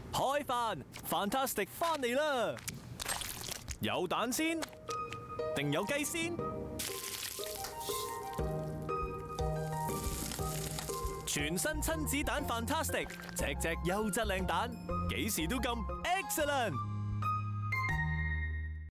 開飯 ，Fantastic 翻嚟啦！有蛋先，定有雞先？全新親子蛋 Fantastic，隻隻優質靚蛋，幾時都咁 excellent。